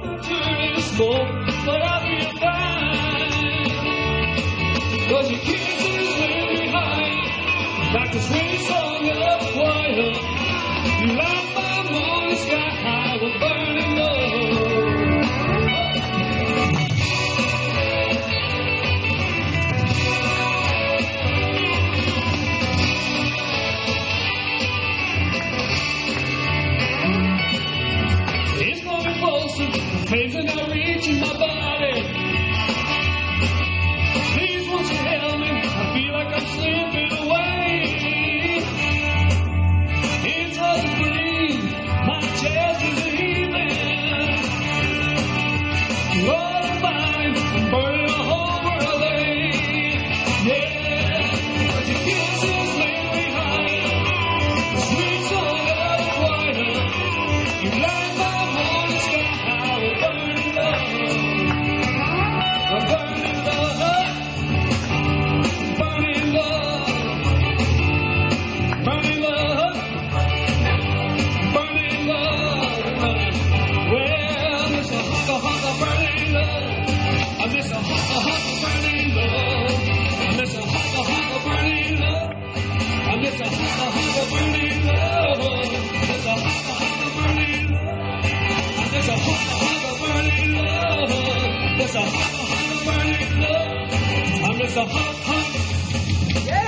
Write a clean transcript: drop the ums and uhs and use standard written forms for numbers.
turning smoke, but I feel fine. 'Cause your kisses leave behind like the sweet song of the choir. You light my morning sky high with burning love. It's growing closer, the flames are now reaching my body. Please won't you help me, I feel like I'm slipping away. It's hard to breathe, my chest is heaving. All the mine, I'm burning a whole world away. Yeah, but your kisses leave behind the sweet song of the choir. You light my morning sky high with burning love. Burning love, burning love, burning love, burning love. Well, I miss a hunk of burning love. I miss a hunk of burning love. I miss a hunk of burning love. I miss a hunk of burning love. Miss a hunk of burning love. There's a hunk of burning love. There's a hunk of burning love. I miss a hunk. Yeah.